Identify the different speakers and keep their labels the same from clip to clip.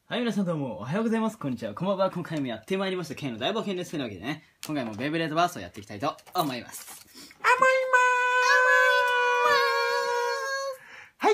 Speaker 1: はい、皆さんどうも、おはようございます。こんにちは。こんばんは。今回もやってまいりました、K の大冒険です。というわけでね、今回もベイブレードバーストをやっていきたいと思います。
Speaker 2: はい。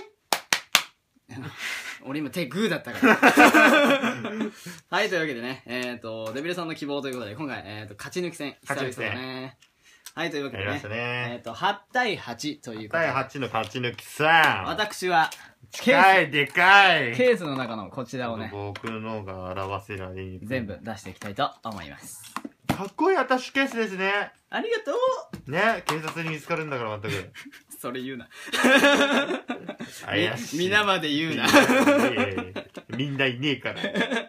Speaker 1: 俺今手グーだったから。はい、というわけでね、デビルさんの希望ということで、今回、勝ち抜き戦、久々だね。はい、というわけでね、8対8ということで。
Speaker 2: 8対8の勝ち抜きさん。
Speaker 1: 私は、
Speaker 2: 近い、でかい。
Speaker 1: ケースの中のこちらをね、
Speaker 2: 僕のが表せられる。
Speaker 1: 全部出していきたいと思います。
Speaker 2: かっこいいアタッシュケースですね。
Speaker 1: ありがと
Speaker 2: うね、警察に見つかるんだから全く。
Speaker 1: それ言うな。
Speaker 2: 怪しい。
Speaker 1: 皆まで言うな。
Speaker 2: みんないねえから。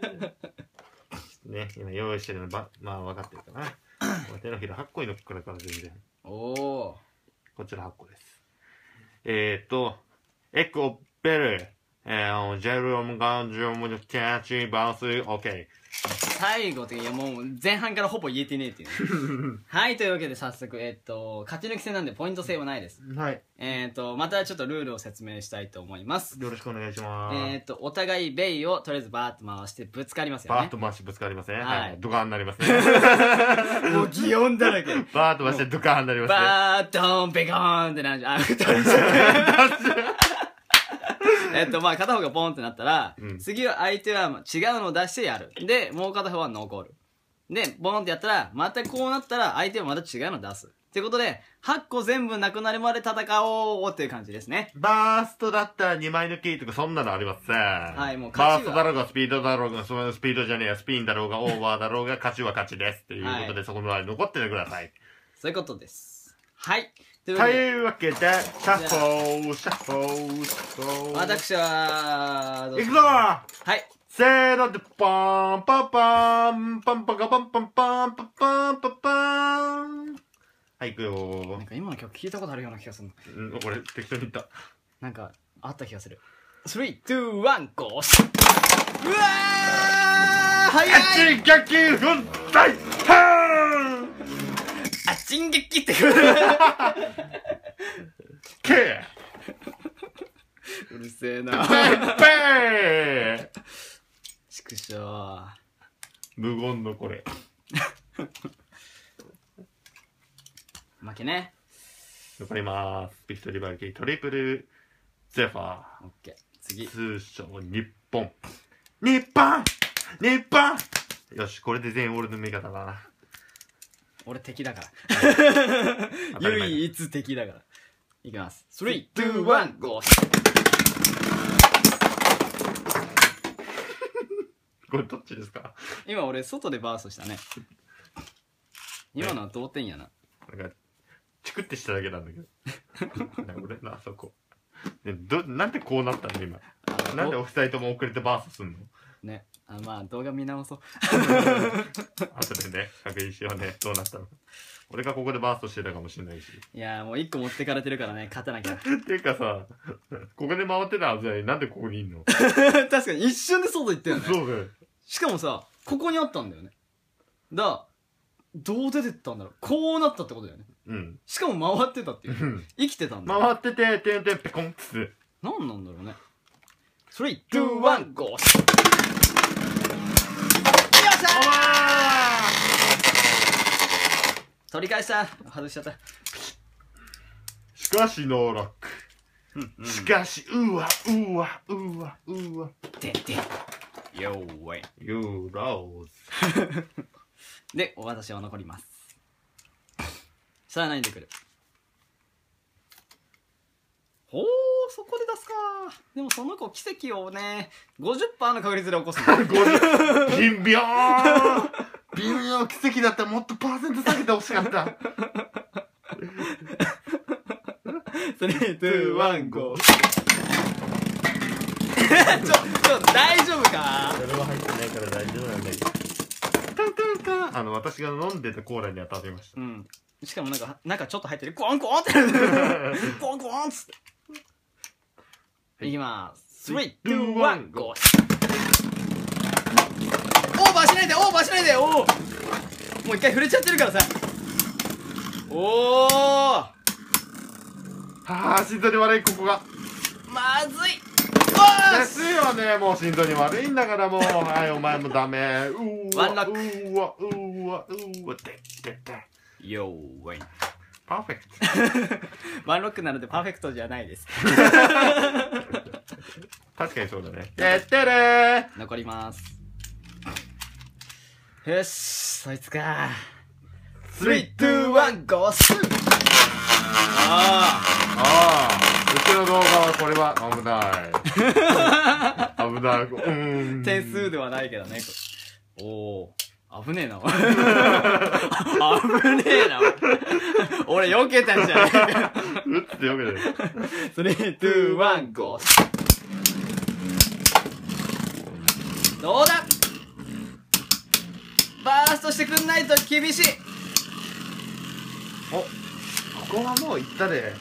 Speaker 2: ね、今用意してるのまあ分かってるかな。手のひら8個に乗っかるから全然。
Speaker 1: おお。
Speaker 2: こちら8個です。エコベル、ジェルムガンジョムのキャッチバウス、オッケー。
Speaker 1: 最後っていやもう前半からほぼ言えてねえっていう、ね、はいというわけで早速勝ち抜き戦なんでポイント制はないです。
Speaker 2: はい。
Speaker 1: またちょっとルールを説明したいと思います。
Speaker 2: よろしくお願いします。
Speaker 1: お互いベイをとりあえずバーッと回してぶつかりますよね。
Speaker 2: バーッと回してぶつかりますね。
Speaker 1: はい。
Speaker 2: ドカーンになりますね。
Speaker 1: もう擬音だらけ。
Speaker 2: バーッと回してドカーンになりますね。
Speaker 1: バーッドーンベコーンってなるじゃん。まあ片方がポンってなったら、次は相手は違うのを出してやる。で、もう片方は残る。で、ボンってやったら、またこうなったら相手はまた違うのを出す。ってことで、8個全部なくなるまで戦おうっていう感じですね。
Speaker 2: バーストだったら2枚抜きとかそんなのありません。
Speaker 1: はい、もう
Speaker 2: バーストだろうがスピードだろうが、スピードじゃねえや、スピンだろうがオーバーだろうが勝ちは勝ちです。っていうことで、はい、そこまで残っててください。
Speaker 1: そういうことです。はい。
Speaker 2: というわけで、シャッホー、シャッホー、シャッホー。
Speaker 1: 私は、
Speaker 2: いくぞー。
Speaker 1: はい。
Speaker 2: せーので、パンパンパン、パンパカパンパンパンパンパンパンパン。はい、いくよー。
Speaker 1: なんか今の曲聞いたことあるような気がする
Speaker 2: の。うん、これ適当に言った。
Speaker 1: なんか、あった気がする。3、2、1、ゴー。うわー早い
Speaker 2: 一撃粉砕はー
Speaker 1: あ、進撃ってくる
Speaker 2: け
Speaker 1: うるせえな
Speaker 2: ペー
Speaker 1: 畜生
Speaker 2: 無言のこれ
Speaker 1: 負けね。
Speaker 2: 残りまーす。ビクトリーバルキートリプルゼファー。
Speaker 1: オッケー。次。
Speaker 2: 通称日本。日本日本よし、これで全員俺の味方だな。
Speaker 1: 俺敵だから唯一敵だから。いきます。3、2、1、ゴー。
Speaker 2: これどっちですか？
Speaker 1: 今俺外でバーストしたね。今のは同点やな。
Speaker 2: なんかチクってしただけなんだけど俺な、そこなんでこうなったの今。なんでお二人とも遅れてバーストすんの
Speaker 1: ね。まあ動画見直そう
Speaker 2: 後でね、確認しようね。どうなったの。俺がここでバーストしてたかもしれないし。
Speaker 1: いやーもう1個持ってかれてるからね、勝たなきゃ。
Speaker 2: ていうかさ、ここで回ってたはずなのになんでここにいんの
Speaker 1: 確かに一瞬で外行ったよね。
Speaker 2: そうだよ。
Speaker 1: しかもさ、ここにあったんだよね。どう出てったんだろう。こうなったってことだよね。
Speaker 2: うん。
Speaker 1: しかも回ってたっていう。生きてたんだよ。
Speaker 2: 回ってて、てんてんぺこんっつって。
Speaker 1: なんなんだろうね。3、2、1、ゴー。よっしゃー取り返した。外しちゃった。
Speaker 2: しかしノーラック。しかし、うわ。
Speaker 1: てんてん。よーウェイ。
Speaker 2: ユーローズ。
Speaker 1: で、私は残ります。さあ何で来る。ほー、そこで出すか。でもその子奇跡をね 50% の確率で起こすの
Speaker 2: 微妙奇跡だったらもっとパーセント下げてほしかった
Speaker 1: 3、2、1、ゴー大丈夫か。
Speaker 2: それは入ってないから大丈夫なんだけど私が飲んでたコーラに当たりました。
Speaker 1: うん。しかもなんか中ちょっと入ってる。コンコンってコンコンっつっていきまーす。3、2、1、ゴー。オーバーしないで、オーバーしないで。おおもう一回触れちゃってるからさ。おお
Speaker 2: はあ、心臓に悪いここが
Speaker 1: まずい。わ
Speaker 2: ですよね。もう心臓に悪いんだからもう。はい、お前もダメ。
Speaker 1: ワンロック。ヨーウェイ。
Speaker 2: パーフェクト。
Speaker 1: ワンロックなのでパーフェクトじゃないです。
Speaker 2: 確かにそうだね。てってれー。
Speaker 1: 残ります。よし、そいつか。3、2、1、ゴース。
Speaker 2: うちの動画はこれは危ない。危ない。
Speaker 1: 点数ではないけどね。おー。危ねえな。危ねえな。俺避けたんじゃねえか。
Speaker 2: うって避けたよ。
Speaker 1: 3、2、1、ゴー。どうだ。バーストしてくんないと厳しい。
Speaker 2: お、ここはもういったで。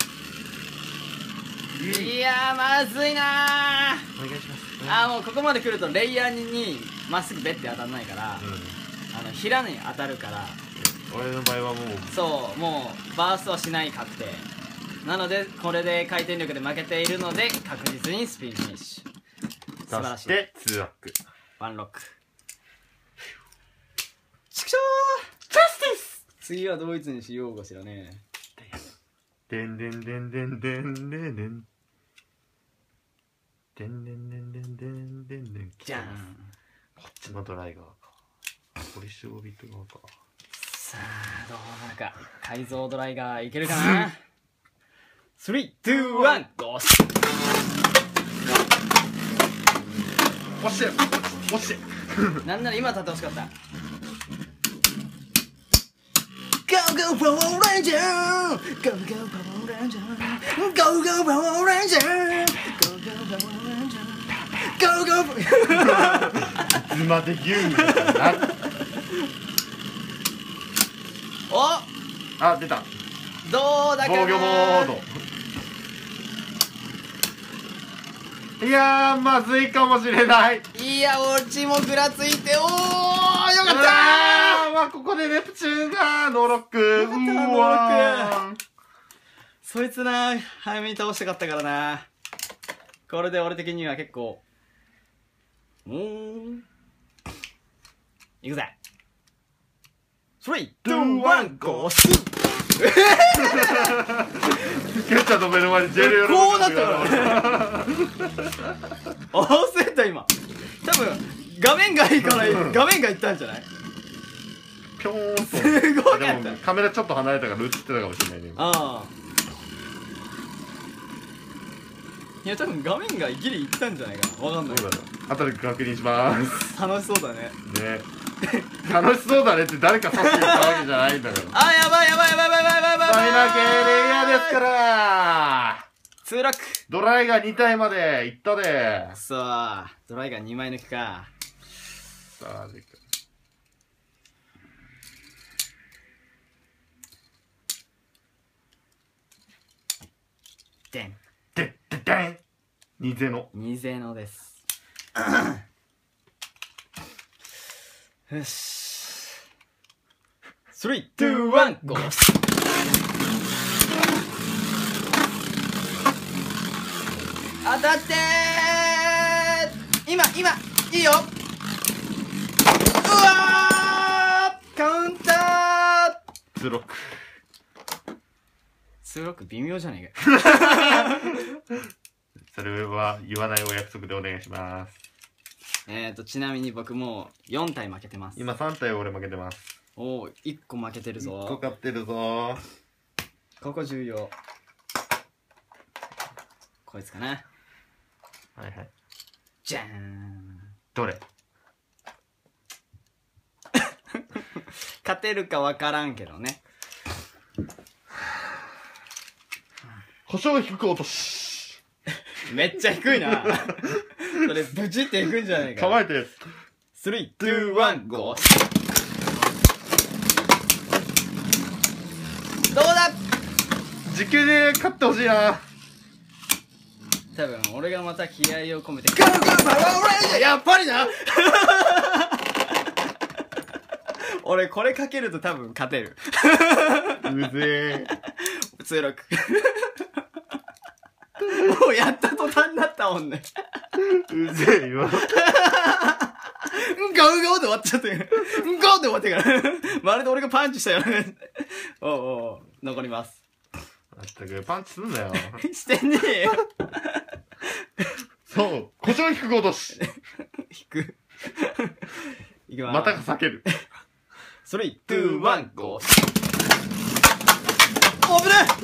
Speaker 1: いやー、まずいな
Speaker 2: ー。お願いします。
Speaker 1: もうここまで来るとレイヤーにまっすぐベッて当たんないから、平に当たるから。
Speaker 2: 俺の場合はもう
Speaker 1: そう、もうバーストはしない確定なので、これで回転力で負けているので確実にスピンフィニッシュ。素晴らしい。
Speaker 2: そして2ロック。
Speaker 1: ワンロック。ちくしょー、ジャスティス。次はドイツにしようかしらね。
Speaker 2: でんでんでんでんでんでんでんでんでんでんでんでんでんでんでん。
Speaker 1: じゃん。
Speaker 2: こっちのドライ側か。ポリッシュオービット側か。
Speaker 1: さあ、どうなるか。改造ドライがいけるかな。3、2、1、ゴース。
Speaker 2: 押して押して
Speaker 1: なんなら今立ってほしかった。Go go Power Ranger! Go go Power Ranger! Go go Power Ranger! Go go Power Ranger! Go go!
Speaker 2: いつまで言うんだな。
Speaker 1: お、
Speaker 2: あ、出た。
Speaker 1: どうだかな。
Speaker 2: 防御モード。いやー、まずいかもしれない。
Speaker 1: いや、オチもぐらついて、おー、よかったー。
Speaker 2: まあここでネプチューンがノーロック。
Speaker 1: よかったな、ノーロック。そいつな、早めに倒したかったからな。これで俺的には結構いくぜ。3、2、1、ゴース。
Speaker 2: ケッチャーの目の前にジェルヨロ
Speaker 1: こうなったから焦った今。多分画面がいいから画面がいったんじゃない。
Speaker 2: ぴょーんと。
Speaker 1: すごかった。
Speaker 2: でもカメラちょっと離れたから映ってたかもしれないね。
Speaker 1: ああ、いや多分画面がギリいったんじゃないかな。わかんない。
Speaker 2: そうだろう。後で確認します。
Speaker 1: 楽しそうだね。
Speaker 2: ね。楽しそうだねって誰かさっき言ったわけじゃないんだから。
Speaker 1: あ、やばいやばいやばいやばいやばいやばいやばい。
Speaker 2: サイナ系レイヤーですから。
Speaker 1: 2ラック。
Speaker 2: ドライが2体までいったで。
Speaker 1: さあ、ドライが2枚抜きか。
Speaker 2: さあ、でかい。
Speaker 1: でん。
Speaker 2: でん2ゼノ。
Speaker 1: 2ゼノです。よし。3、2、1、ゴース。当たってー。今、いいよ。うわー、カウンター。
Speaker 2: 2ロック。
Speaker 1: 2ロック微妙じゃねえか。
Speaker 2: それは言わないお約束でお願いします。
Speaker 1: ちなみに僕もう4体負けてます。
Speaker 2: 今3体俺負けてます。
Speaker 1: おお、1個負けてるぞ。
Speaker 2: 1個勝ってるぞ。
Speaker 1: ここ重要。こいつかな。
Speaker 2: はいはい。
Speaker 1: じゃーん。
Speaker 2: どれ
Speaker 1: 勝てるかわからんけどね。
Speaker 2: 胡椒低く落とし。
Speaker 1: めっちゃ低いな。それブチっていくんじゃないか。
Speaker 2: 構えて。
Speaker 1: 3、2、1、ゴー。どうだ。
Speaker 2: 時給で勝ってほしいな。
Speaker 1: 多分俺がまた気合を込めてゴーゴーパワーレンジャー。やっぱりな。俺これかけると多分勝てる。
Speaker 2: うぜ
Speaker 1: 2、6。もうやった途端だったもんね。
Speaker 2: うぜえよ。
Speaker 1: うんこうんこで終わっちゃってる。うんこで終わってから。まるで俺がパンチしたよね。おうおう、残ります。
Speaker 2: まったく、パンチすんなよ。
Speaker 1: してねえよ。
Speaker 2: そう、胡椒引くごとし。
Speaker 1: 引く。いきます。
Speaker 2: またが避ける。
Speaker 1: 3、2、1、ゴー。危ねえ。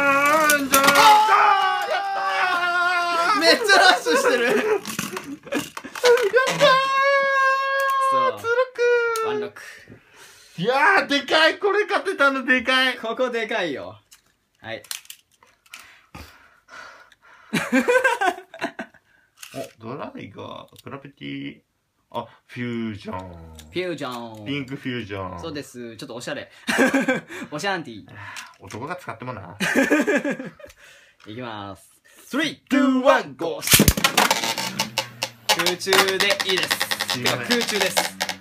Speaker 1: めっちゃラッシュしてる。やったー。そう。ワンロック。
Speaker 2: いやー、でかい。これ勝てたのでかい。
Speaker 1: ここでかいよ。はい。
Speaker 2: お、ドライが、グラビティ、あ、フュージョン。
Speaker 1: フュージョン。
Speaker 2: ピンクフュージョン。
Speaker 1: そうです。ちょっとおしゃれ。おシャンティー。
Speaker 2: 男が使ってもな。
Speaker 1: いきます。3、2、1、ゴー。空中でいいです。
Speaker 2: すいません。
Speaker 1: 空中です。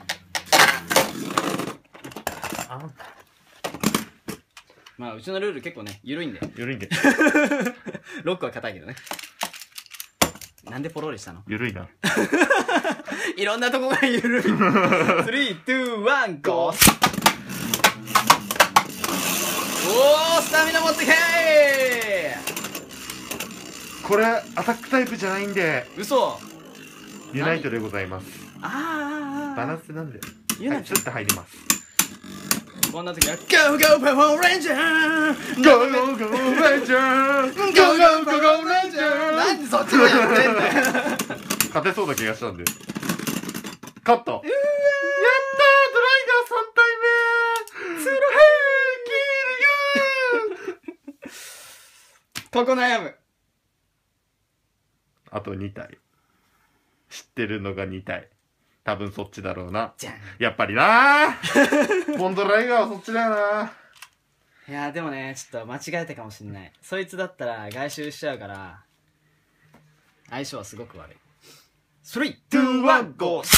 Speaker 1: まあ、うちのルール結構ね、緩いんで。
Speaker 2: 緩いんで。
Speaker 1: ロックは硬いけどね。なんでポロリしたの？
Speaker 2: 緩いな。
Speaker 1: いろんなとこが緩い。3、2、1、ゴー。おー、スタミナ持ってけー。
Speaker 2: これ、アタックタイプじゃないんで、
Speaker 1: 嘘。
Speaker 2: ユナイトでございます。
Speaker 1: あー。
Speaker 2: バランスなんで。
Speaker 1: ユナイト。
Speaker 2: はい、ちょっと入ります。
Speaker 1: こんな時は、ゴーゴーパワーレンジャー
Speaker 2: ゴーゴーゴーレンジャーゴーゴーゴーゴーレンジャー
Speaker 1: なんでそっちもやってんだよ。
Speaker 2: 勝てそうな気がしたんで。勝った。やったー、ドライガー3体目つら
Speaker 1: ここ悩む。
Speaker 2: あと2体。知ってるのが2体。多分そっちだろうな。
Speaker 1: じゃん。
Speaker 2: やっぱりなーボンドライガーはそっちだよな。
Speaker 1: いやーでもね、ちょっと間違えたかもしんない。そいつだったら外周しちゃうから、相性はすごく悪い。3、2、1、ゴー。おーし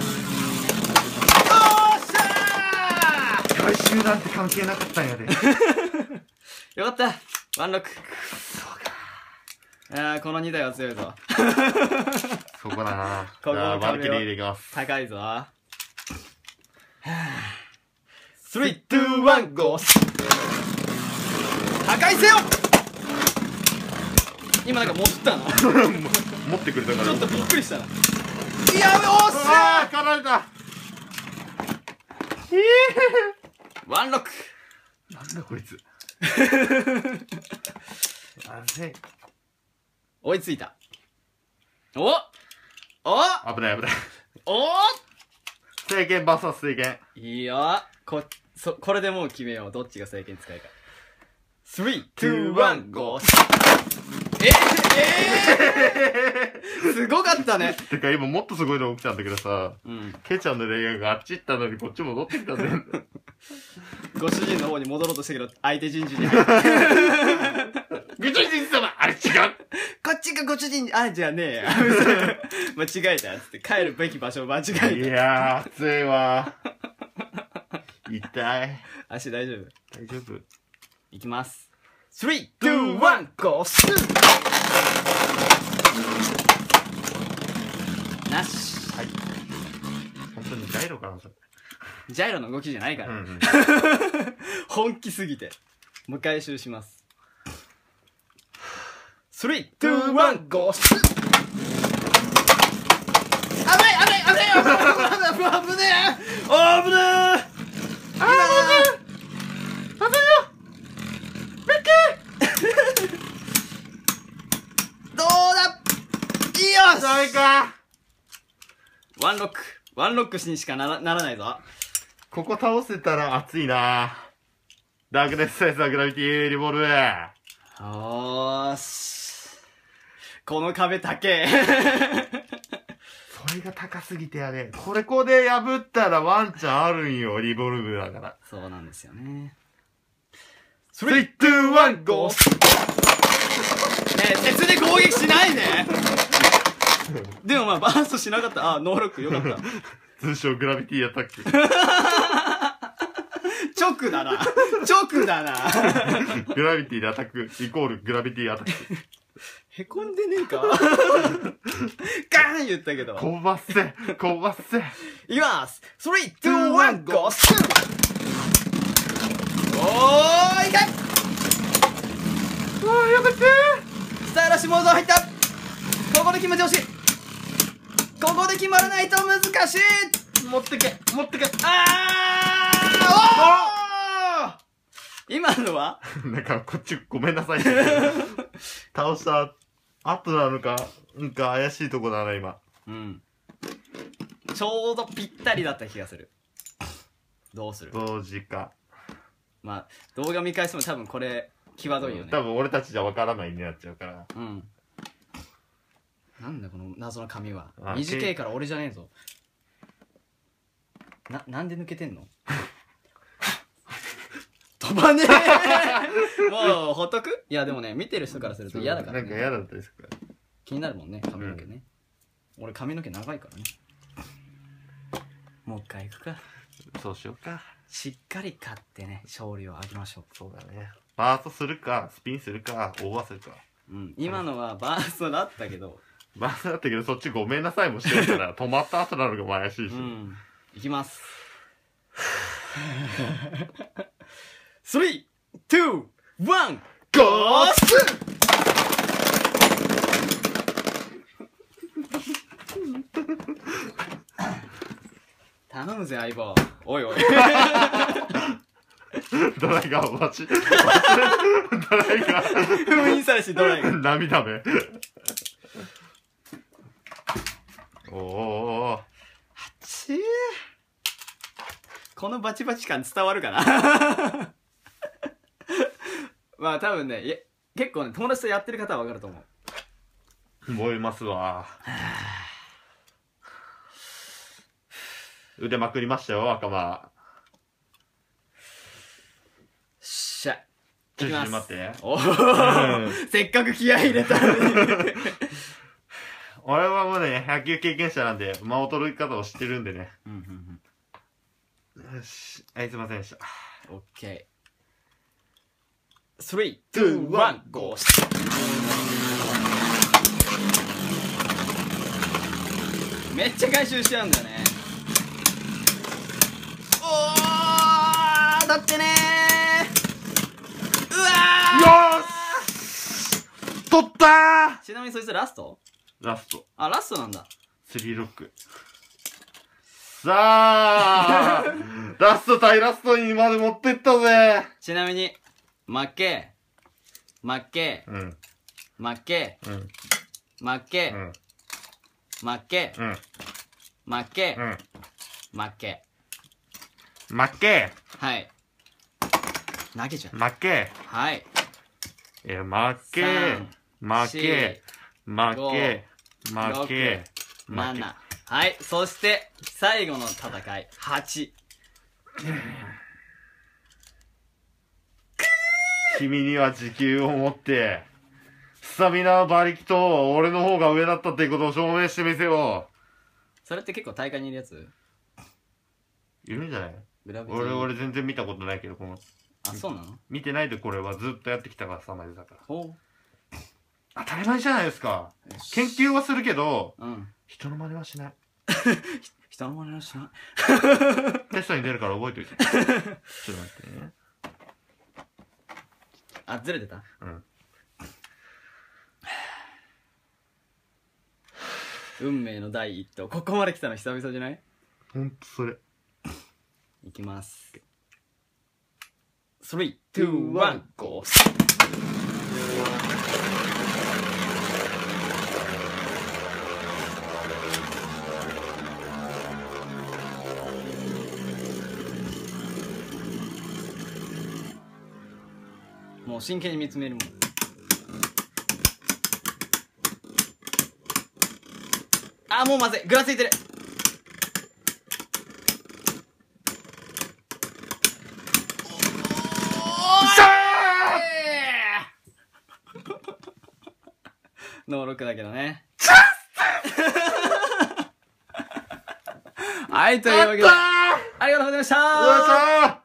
Speaker 1: ゃー。
Speaker 2: 回収なんて関係なかったんやで。
Speaker 1: よかった。ワンロック。いやー、この2台は強いぞ。
Speaker 2: そこだな。
Speaker 1: ここ
Speaker 2: じゃあ
Speaker 1: の壁
Speaker 2: バルキリーでいきます。
Speaker 1: 高いぞ。3、2、1、ゴー。破壊せよ。今なんか持ったな。
Speaker 2: 持ってくれたから。
Speaker 1: ちょっとびっくりしたな。いやべ、おっしゃ
Speaker 2: あー、狩られた。
Speaker 1: ワンロック。
Speaker 2: なんだこいつ。あれ
Speaker 1: 追いついた。おお
Speaker 2: 危ない危ない。
Speaker 1: お
Speaker 2: 聖剣 VS 聖剣。
Speaker 1: いいよ。これでもう決めよう。どっちが聖剣使いか。3、2、1、ゴー。すごかったね。
Speaker 2: てか今もっとすごいの起きたんだけどさ、
Speaker 1: うん。
Speaker 2: ケイちゃんの恋愛があっち行ったのにこっち戻ってきたんだよ。
Speaker 1: ご主人の方に戻ろうとしたけど、相手陣地に入って。
Speaker 2: ご主人様あれ違う
Speaker 1: こっちがご主人、あ、じゃねえや。間違えたっつって帰るべき場所を間違えた。
Speaker 2: いやー、熱いわ。痛い。
Speaker 1: 足大丈夫？
Speaker 2: 大丈夫。
Speaker 1: いきます。3、2、1、ゴー。なし。
Speaker 2: はい。本当にジャイロかなそれ。
Speaker 1: ジャイロの動きじゃないから。
Speaker 2: うんうん。
Speaker 1: 本気すぎて。もう一回集します。3、2、1、ゴー。危ない危ない危ない危ない危ない危ねえ危ねえどうだいいよし
Speaker 2: ダメか
Speaker 1: ワンロック。ワンロックにしかならないぞ。
Speaker 2: ここ倒せたら熱いな。ダークネスサイズはグラビティリボルブ。
Speaker 1: おーし。この壁高え。
Speaker 2: それが高すぎてやれ。ここで破ったらワンチャンあるんよ、リボルブだから。
Speaker 1: そうなんですよね。
Speaker 2: 3、2、1、ゴー。
Speaker 1: 鉄で攻撃しないででもまあバーストしなかった。あ、ノーロックよかった。
Speaker 2: 通称グラビティアタック。
Speaker 1: 直だな。直だな。
Speaker 2: グラビティでアタックイコールグラビティアタック。
Speaker 1: へこんでねえかガーン言ったけど。
Speaker 2: こばせ。
Speaker 1: いきます !3、2、1、ゴースおーいけ
Speaker 2: やめて
Speaker 1: スタイラッシュモード入ったここで決めてほしいここで決まらないと難しい
Speaker 2: 持ってけ
Speaker 1: あー今のは
Speaker 2: なんかこっちごめんなさい倒した後なのかなんか怪しいとこだな今。
Speaker 1: ちょうどぴったりだった気がする。どうする？
Speaker 2: 同時か。
Speaker 1: まあ動画見返しても多分これ際どいよね。
Speaker 2: 多分俺たちじゃわからないになっちゃうから。
Speaker 1: なんだこの謎の髪は。短いから俺じゃねえぞ。なんで抜けてんの？飛ばねえもうほっとく？いやでもね見てる人からすると嫌だからね。
Speaker 2: なんか嫌だったですから。
Speaker 1: 気になるもんね髪の毛ね。俺髪の毛長いからね。もう一回行くか。
Speaker 2: そうしようか。
Speaker 1: しっかり勝ってね勝利を挙げましょう。
Speaker 2: そうだね。バーストするかスピンするかオーバーするか。
Speaker 1: 今のはバーストだったけど。
Speaker 2: バーストだったけどそっちごめんなさいもしてるから止まった後なのが怪しいし。
Speaker 1: いきます。3、2、1、ゴース頼むぜ相棒。おいおい
Speaker 2: ドライガー待ちドライガー
Speaker 1: 封印されしドライガー
Speaker 2: 涙目おー
Speaker 1: このバチバチ感伝わるかなまあ多分ね結構ね友達とやってる方は分かると思う。
Speaker 2: 思いますわ。腕まくりましたよ赤間。
Speaker 1: しゃ
Speaker 2: ちょっと待って
Speaker 1: せっかく気合い入れたのに
Speaker 2: 俺はもうね野球経験者なんで間を取る方を知ってるんでね。よしすいませんでした。
Speaker 1: オッケー3、2、1、ゴースめっちゃ回収しちゃうんだよね。おーだってねーうわ
Speaker 2: ーよし取ったー。
Speaker 1: ちなみにそいつラスト？
Speaker 2: ラスト。
Speaker 1: あ、ラストなんだ。
Speaker 2: 3ロック。さあラスト対ラストにまで持ってったぜ。
Speaker 1: ちなみに負け負け負け負け負け負け負け
Speaker 2: 負け
Speaker 1: はい投げちゃう
Speaker 2: 負け
Speaker 1: はい
Speaker 2: 負け負け負け負け
Speaker 1: 7はいそして最後の戦い8
Speaker 2: 君には時給を持ってスタミナ馬力と俺の方が上だったっていうことを証明してみせよう。
Speaker 1: それって結構大会にいるやつ
Speaker 2: いるんじゃない？
Speaker 1: 俺
Speaker 2: 全然見たことないけどこの
Speaker 1: あそうなの
Speaker 2: 見てないでこれはずっとやってきたからさまでだから
Speaker 1: ほう
Speaker 2: 当たり前じゃないですか。研究はするけど人の真似はしない
Speaker 1: 人の真似はしない
Speaker 2: テストに出るから覚えといてちょっと待ってね。
Speaker 1: あずれてた運命の第一投ここまで来たの久々じゃない？
Speaker 2: ほんとそれ
Speaker 1: いきます3、2、1、ゴーもう真剣に見つめるもん。あもうまずいぐらついてる。ノー6だけどね。はいというわけでありがとうございました。